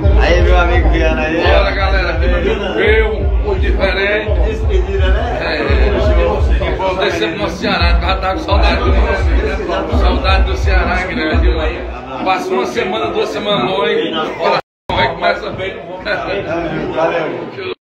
Aí, meu amigo Viana aí. Bora, galera, aqui no Rio, o diferente. Despedida, né? Que voltei sempre no Ceará, porque já tava com saudade do nosso. Saudade do Ceará grande, mano. Passou uma semana, 2 semanas longe. Olha, aí começa bem. Valeu.